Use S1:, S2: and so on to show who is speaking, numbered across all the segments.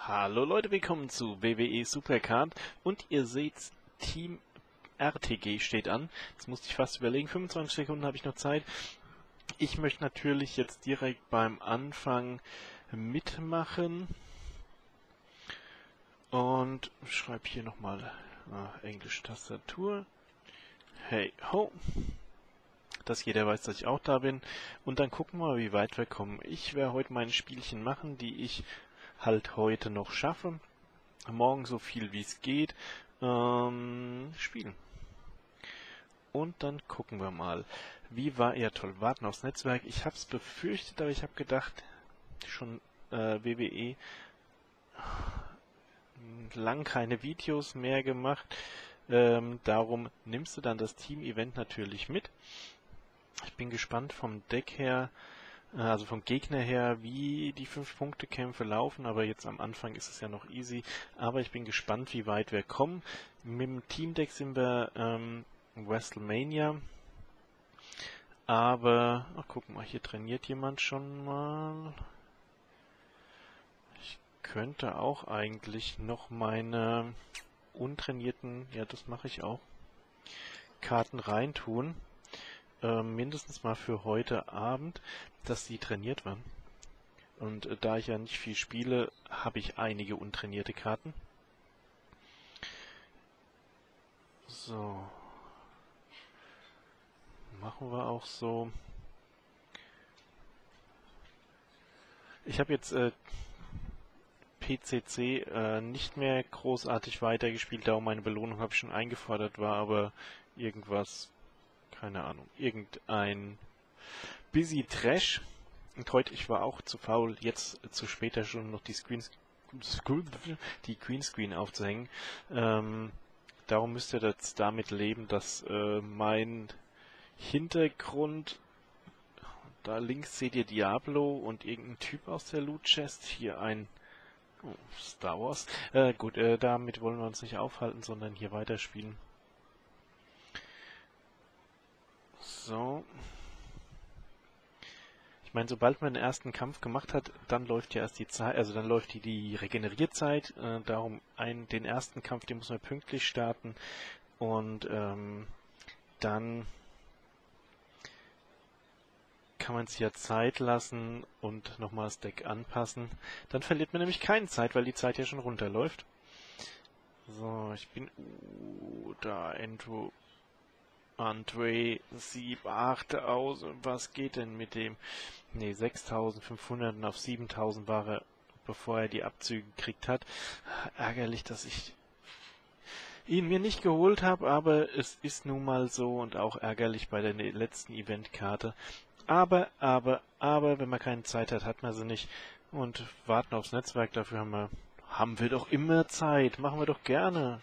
S1: Hallo Leute, willkommen zu WWE Supercard und ihr seht, Team RTG steht an. Jetzt musste ich fast überlegen, 25 Sekunden habe ich noch Zeit. Ich möchte natürlich jetzt direkt beim Anfang mitmachen und schreibe hier nochmal englische Tastatur. Hey ho, dass jeder weiß, dass ich auch da bin, und dann gucken wir mal, wie weit wir kommen. Ich werde heute meine Spielchen machen, die ich halt heute noch schaffe. Morgen so viel wie es geht spielen. Und dann gucken wir mal. Wie war ja toll, warten aufs Netzwerk. Ich habe es befürchtet, aber ich habe gedacht, schon WWE lang keine Videos mehr gemacht. Darum nimmst du dann das Team-Event natürlich mit. Ich bin gespannt vom Deck her, also vom Gegner her, wie die 5-Punkte-Kämpfe laufen, aber jetzt am Anfang ist es ja noch easy. Aber ich bin gespannt, wie weit wir kommen. Mit dem Teamdeck sind wir WrestleMania. Aber, ach guck mal, hier trainiert jemand schon mal. Ich könnte auch eigentlich noch meine untrainierten, ja das mache ich auch, Karten reintun. Mindestens mal für heute Abend, dass sie trainiert waren. Und da ich ja nicht viel spiele, habe ich einige untrainierte Karten. So. Machen wir auch so. Ich habe jetzt PCC nicht mehr großartig weitergespielt, darum meine Belohnung habe ich schon eingefordert, war aber irgendwas, keine Ahnung, irgendein Busy Trash. Und heute, ich war auch zu faul, jetzt zu später schon noch die Greenscreen aufzuhängen. Darum müsst ihr jetzt damit leben, dass mein Hintergrund, da links seht ihr Diablo und irgendein Typ aus der Loot Chest, hier ein Star Wars. Gut, damit wollen wir uns nicht aufhalten, sondern hier weiterspielen. So. Ich meine, sobald man den ersten Kampf gemacht hat, dann läuft ja erst die Zeit, also dann läuft die Regenerierzeit. Darum den ersten Kampf, den muss man pünktlich starten. Und dann kann man sich ja Zeit lassen und nochmal das Deck anpassen. Dann verliert man nämlich keine Zeit, weil die Zeit ja schon runterläuft. So, ich bin... da Andre 7, 8000, was geht denn mit dem? Ne, 6500 und auf 7000 war er, bevor er die Abzüge gekriegt hat. Ärgerlich, dass ich ihn mir nicht geholt habe, aber es ist nun mal so, und auch ärgerlich bei der letzten Eventkarte. Aber, wenn man keine Zeit hat, hat man sie nicht. Und warten aufs Netzwerk, dafür haben wir doch immer Zeit. Machen wir doch gerne.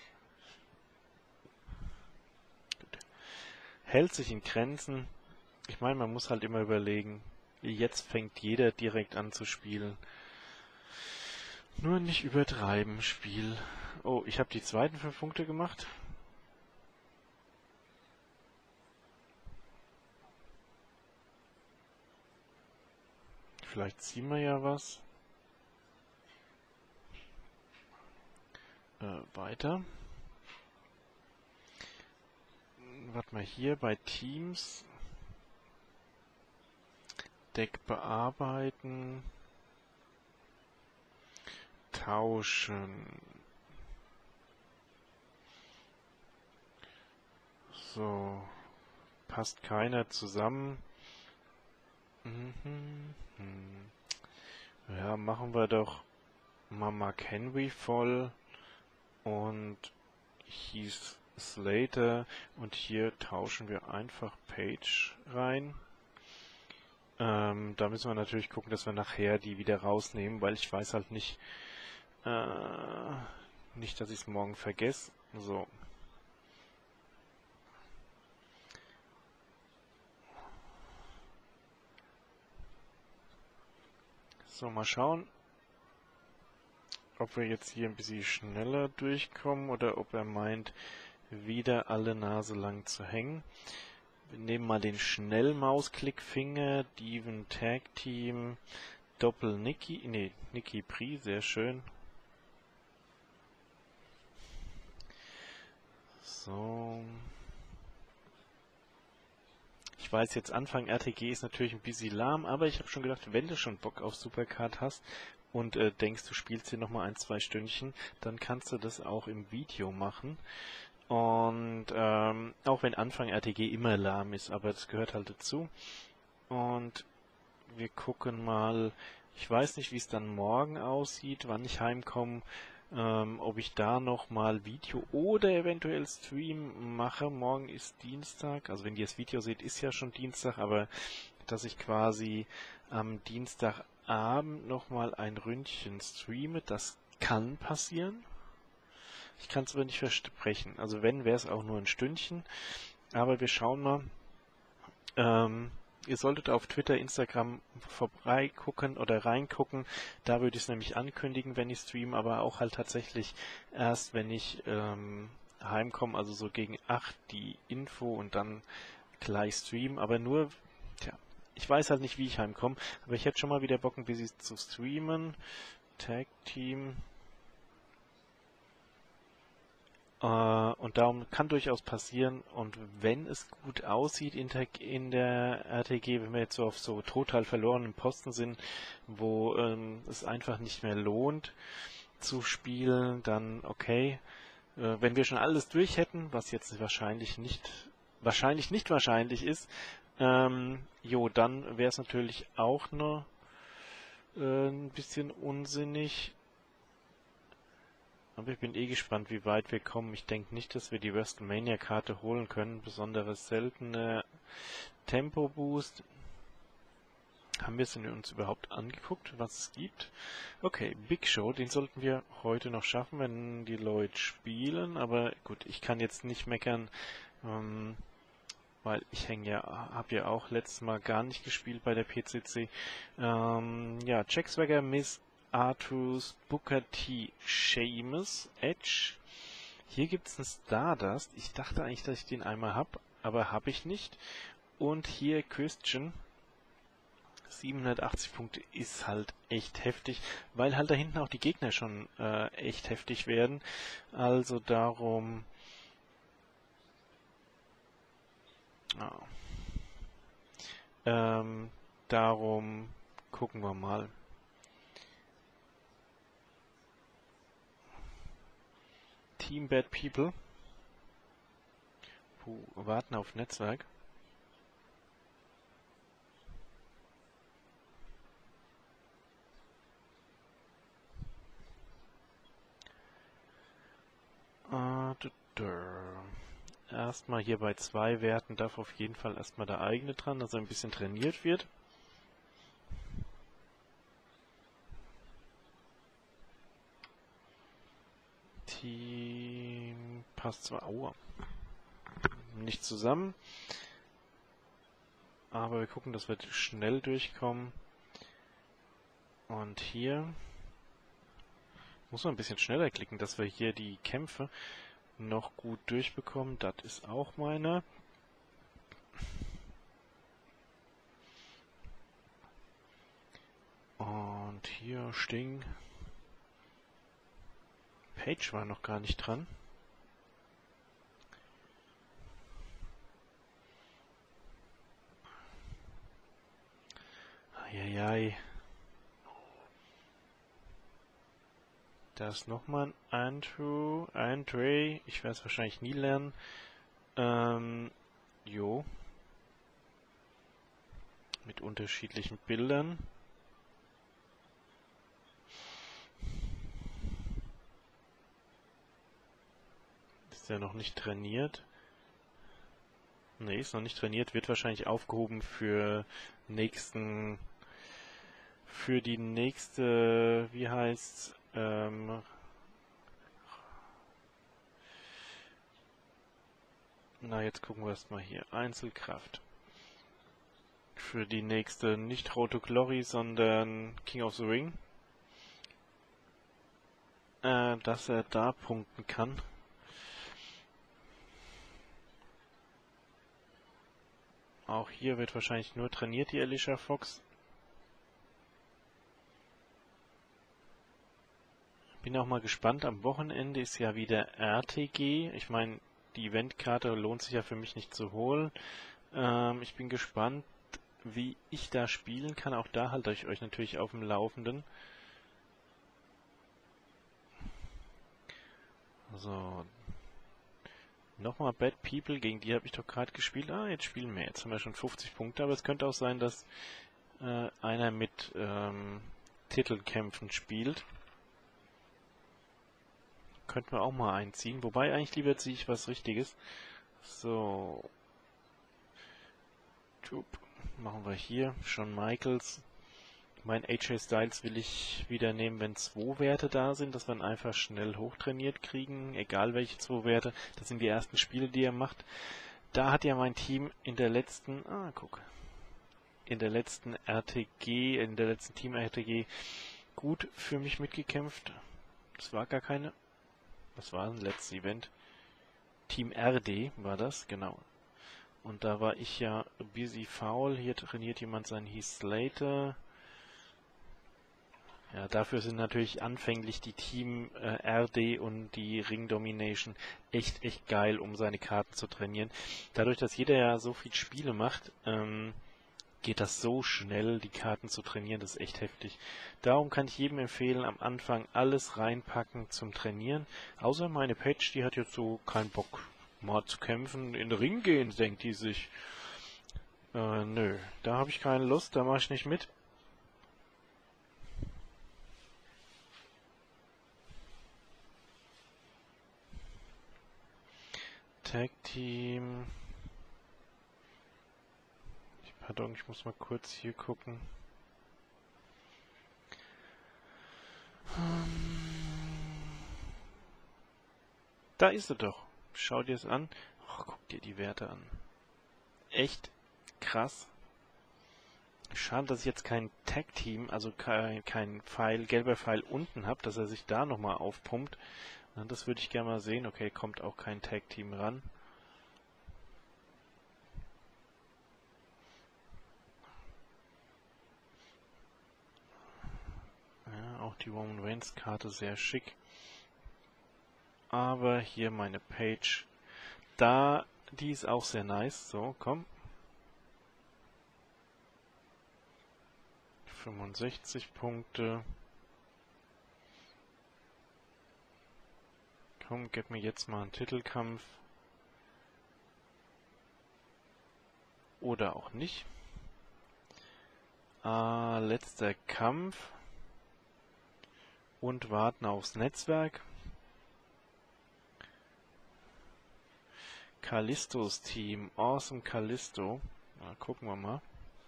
S1: Gut. Hält sich in Grenzen. Ich meine, man muss halt immer überlegen. Jetzt fängt jeder direkt an zu spielen. Nur nicht übertreiben, Spiel. Oh, ich habe die zweiten 5 Punkte gemacht. Vielleicht ziehen wir ja was. Weiter. Warte mal, hier bei Teams. Deck bearbeiten. Tauschen. So. Passt keiner zusammen. Ja, machen wir doch mal Mark Henry voll und hieß Slater, und hier tauschen wir einfach Page rein. Da müssen wir natürlich gucken, dass wir nachher die wieder rausnehmen, weil ich weiß halt nicht, dass ich es morgen vergesse. So. So, mal schauen, ob wir jetzt hier ein bisschen schneller durchkommen oder ob er meint, wieder alle Nase lang zu hängen. Wir nehmen mal den Schnellmausklickfinger, Diven Tag Team, Doppel Nikki Pri, sehr schön. So. Ich weiß jetzt, Anfang RTG ist natürlich ein bisschen lahm, aber ich habe schon gedacht, wenn du schon Bock auf Supercard hast und denkst, du spielst hier nochmal 1, 2 Stündchen, dann kannst du das auch im Video machen. Und auch wenn Anfang RTG immer lahm ist, aber das gehört halt dazu. Und wir gucken mal, ich weiß nicht, wie es dann morgen aussieht, wann ich heimkomme, ob ich da nochmal Video oder eventuell Stream mache. Morgen ist Dienstag, also wenn ihr das Video seht, ist ja schon Dienstag, aber dass ich quasi am Dienstagabend nochmal ein Ründchen streame, das kann passieren. Ich kann es aber nicht versprechen. Also wenn, wäre es auch nur ein Stündchen. Aber wir schauen mal. Ihr solltet auf Twitter, Instagram vorbeigucken oder reingucken. Da würde ich es nämlich ankündigen, wenn ich streame, aber auch halt tatsächlich erst, wenn ich heimkomme, also so gegen 8 die Info und dann gleich streamen. Aber nur, tja, ich weiß halt nicht, wie ich heimkomme, aber ich hätte schon mal wieder Bock, ein bisschen zu streamen. Tag Team. Und darum kann durchaus passieren, und wenn es gut aussieht in der RTG, wenn wir jetzt so auf so total verlorenen Posten sind, wo es einfach nicht mehr lohnt zu spielen, dann okay. Wenn wir schon alles durch hätten, was jetzt wahrscheinlich nicht wahrscheinlich ist, dann wäre es natürlich auch noch ein bisschen unsinnig. Aber ich bin gespannt, wie weit wir kommen. Ich denke nicht, dass wir die WrestleMania-Karte holen können. Besonderes seltene Tempo-Boost. Haben wir es denn uns überhaupt angeguckt, was es gibt? Okay, Big Show, den sollten wir heute noch schaffen, wenn die Leute spielen. Aber gut, ich kann jetzt nicht meckern, weil ich habe ja auch letztes Mal gar nicht gespielt bei der PCC. Jack Swagger, Miss Artus, Booker T, Sheamus, Edge. Hier gibt's einen Stardust. Ich dachte eigentlich, dass ich den einmal hab, aber habe ich nicht. Und hier Christian. 780 Punkte ist halt echt heftig, weil halt da hinten auch die Gegner schon echt heftig werden. Also darum... darum gucken wir mal. Team Bad People. Warten auf Netzwerk. Erstmal hier bei 2 Werten darf auf jeden Fall erstmal der eigene dran, dass er ein bisschen trainiert wird. Team passt zwar nicht zusammen, aber wir gucken, dass wir schnell durchkommen. Und hier muss man ein bisschen schneller klicken, dass wir hier die Kämpfe noch gut durchbekommen. Das ist auch meine. Und hier Sting. Page war noch gar nicht dran. Eieiei. Da ist nochmal ein Andre. Ich werde es wahrscheinlich nie lernen. Mit unterschiedlichen Bildern. Ist der noch nicht trainiert? Ne, ist noch nicht trainiert. Wird wahrscheinlich aufgehoben für die nächste, wie heißt's? Jetzt gucken wir erstmal hier. Einzelkraft. Für die nächste, nicht Road to Glory, sondern King of the Ring. Dass er da punkten kann. Auch hier wird wahrscheinlich nur trainiert, die Alicia Fox. Bin auch mal gespannt. Am Wochenende ist ja wieder RTG. Ich meine, Die Eventkarte lohnt sich ja für mich nicht zu holen. Ich bin gespannt, wie ich da spielen kann. Auch da halte ich euch natürlich auf dem Laufenden. So. Nochmal Bad People, gegen die habe ich doch gerade gespielt. Ah, jetzt spielen wir. Jetzt haben wir schon 50 Punkte, aber es könnte auch sein, dass einer mit Titelkämpfen spielt. Könnten wir auch mal einziehen. Wobei, eigentlich lieber ziehe ich was Richtiges. So. Machen wir hier. Shawn Michaels. Mein AJ Styles will ich wieder nehmen, wenn 2 Werte da sind, dass wir ihn einfach schnell hochtrainiert kriegen. Egal welche 2 Werte. Das sind die ersten Spiele, die er macht. Da hat ja mein Team in der letzten... in der letzten RTG, in der letzten Team-RTG gut für mich mitgekämpft. Das war gar keine... Was war das letzte Event? Team RD war das, genau. Und da war ich ja busy foul. Hier trainiert jemand seinen Heath Slater. Ja, dafür sind natürlich anfänglich die Team RD und die Ring Domination echt geil, um seine Karten zu trainieren. Dadurch, dass jeder ja so viel Spiele macht, geht das so schnell, die Karten zu trainieren, das ist echt heftig. Darum kann ich jedem empfehlen, am Anfang alles reinpacken zum Trainieren. Außer meine Patch, die hat jetzt so keinen Bock, mal zu kämpfen. In den Ring gehen, denkt die sich. Nö, da habe ich keine Lust, da mache ich nicht mit. Tag Team. Pardon, ich muss mal kurz hier gucken. Da ist sie doch. Schau dir es an. Oh, guck dir die Werte an. Echt krass. Schade, dass ich jetzt kein Tag-Team, also kein Pfeil, gelber Pfeil unten habe, dass er sich da nochmal aufpumpt. Das würde ich gerne mal sehen. Okay, kommt auch kein Tag-Team ran. Ja, auch die Roman Reigns Karte sehr schick. Aber hier meine Page. Da, die ist auch sehr nice. So, komm. 65 Punkte. Komm, gib mir jetzt mal einen Titelkampf. Oder auch nicht. Letzter Kampf. Und warten aufs Netzwerk. Kalistos Team. Awesome Kalisto. Na, gucken wir mal.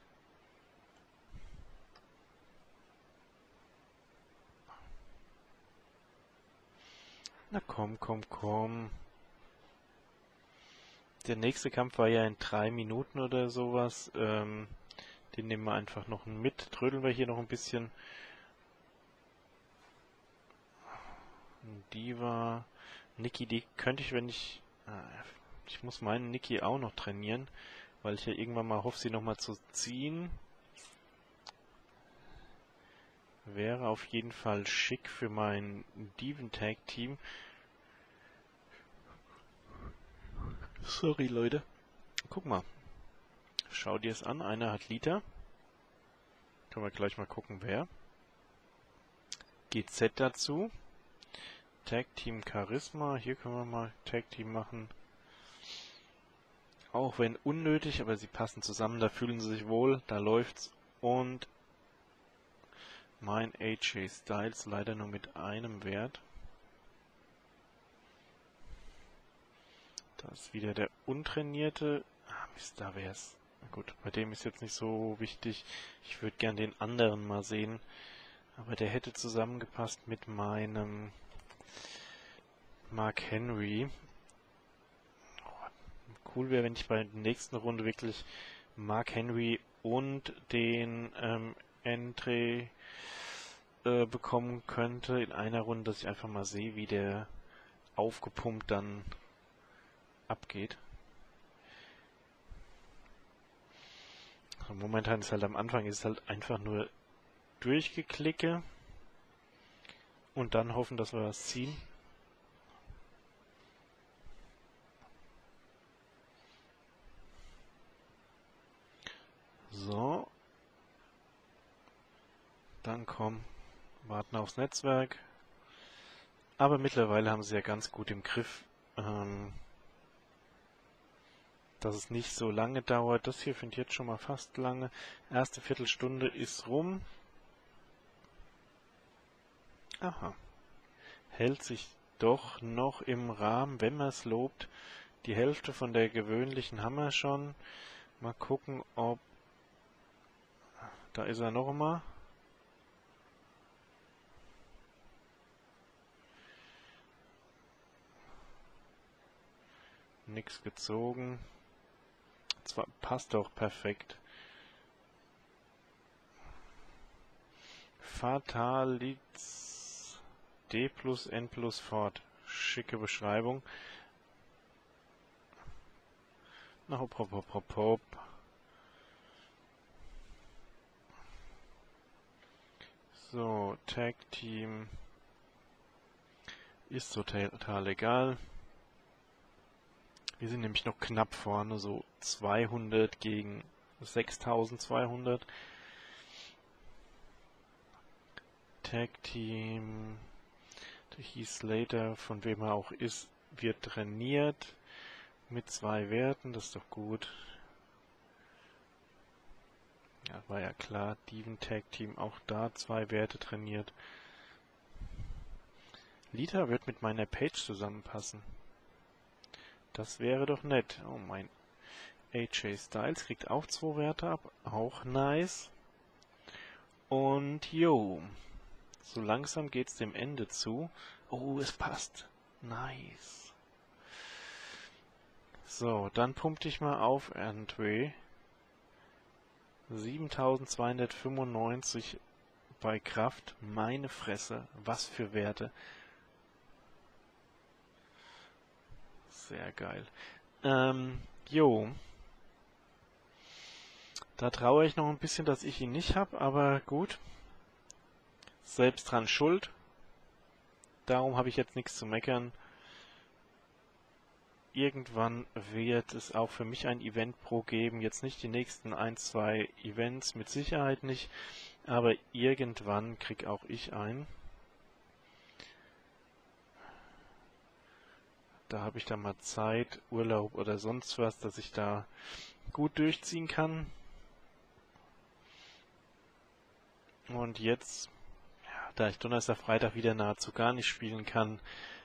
S1: Na komm, komm, komm. Der nächste Kampf war ja in 3 Minuten oder sowas. Den nehmen wir einfach noch mit. Trödeln wir hier noch ein bisschen. Diva. Nikki, die könnte ich, wenn ich... ich muss meinen Nikki auch noch trainieren, weil ich ja irgendwann mal hoffe, sie nochmal zu ziehen. Wäre auf jeden Fall schick für mein Diven-Tag-Team. Sorry, Leute. Guck mal. Schau dir es an. Einer hat Lita. Können wir gleich mal gucken, wer. GZ dazu. Tag-Team Charisma. Hier können wir mal Tag-Team machen. Auch wenn unnötig, aber sie passen zusammen. Da fühlen sie sich wohl. Da läuft's. Und mein AJ Styles leider nur mit einem Wert. Da ist wieder der Untrainierte. Mist, da wär's. Gut, bei dem ist jetzt nicht so wichtig. Ich würde gern den anderen mal sehen. Aber der hätte zusammengepasst mit meinem Mark Henry. Cool wäre, wenn ich bei der nächsten Runde wirklich Mark Henry und den Entry bekommen könnte in einer Runde, dass ich einfach mal sehe, wie der aufgepumpt dann abgeht. Momentan ist halt am Anfang ist halt einfach nur durchgeklicke und dann hoffen, dass wir was ziehen. komm. Warten aufs Netzwerk. Aber mittlerweile haben sie ja ganz gut im Griff, dass es nicht so lange dauert. Das hier finde ich jetzt schon mal fast lange. Erste Viertelstunde ist rum. Aha. Hält sich doch noch im Rahmen, wenn man es lobt. Die Hälfte von der gewöhnlichen haben wir schon. Mal gucken, ob... Da ist er noch mal. Nix gezogen. Zwar passt doch perfekt. Fataliz D plus N plus Fort. Schicke Beschreibung. Na hopp, hopp, hopp, hopp, hopp. So, Tag Team ist so total egal. Wir sind nämlich noch knapp vorne, so 200 gegen 6200. Tag Team, der Heath Slater, von wem er auch ist, wird trainiert mit 2 Werten, das ist doch gut. Ja, war ja klar, Diven Tag Team auch da 2 Werte trainiert. Lita wird mit meiner Page zusammenpassen. Das wäre doch nett. Oh mein. AJ Styles kriegt auch 2 Werte ab. Auch nice. Und jo. So langsam geht's dem Ende zu. Oh, es passt. Nice. So, dann pump dich mal auf, Andre. 7295 bei Kraft. Meine Fresse. Was für Werte. Sehr geil. Jo. Da traue ich noch ein bisschen, dass ich ihn nicht habe, aber gut. Selbst dran schuld. Darum habe ich jetzt nichts zu meckern. Irgendwann wird es auch für mich ein Event Pro geben. Jetzt nicht die nächsten 1, 2 Events, mit Sicherheit nicht. Aber irgendwann krieg auch ich ein. Da habe ich dann mal Zeit, Urlaub oder sonst was, dass ich da gut durchziehen kann. Und jetzt, ja, da ich Donnerstag, Freitag wieder nahezu gar nicht spielen kann,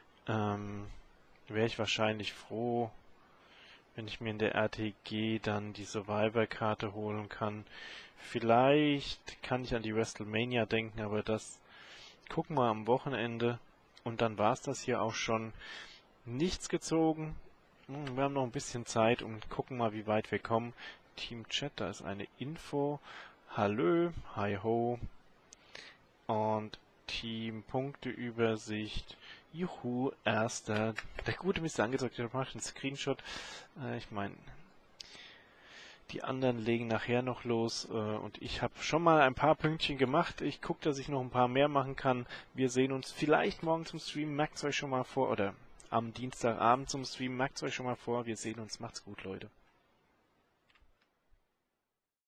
S1: wäre ich wahrscheinlich froh, wenn ich mir in der RTG dann die Survivor-Karte holen kann. Vielleicht kann ich an die WrestleMania denken, aber das gucken wir am Wochenende. Und dann war es das hier auch schon. Nichts gezogen. Wir haben noch ein bisschen Zeit und gucken mal, wie weit wir kommen. Team Chat, da ist eine Info. Hallo, hi ho. Und Team Punkteübersicht. Juhu, erster. Der gute Mist angezeigt. Ich mache einen Screenshot. Ich meine, die anderen legen nachher noch los. Und ich habe schon mal ein paar Pünktchen gemacht. Ich gucke, dass ich noch ein paar mehr machen kann. Wir sehen uns vielleicht morgen zum Stream. Merkt's euch schon mal vor. Oder am Dienstagabend zum Stream. Merkt's euch schon mal vor. Wir sehen uns. Macht's gut, Leute.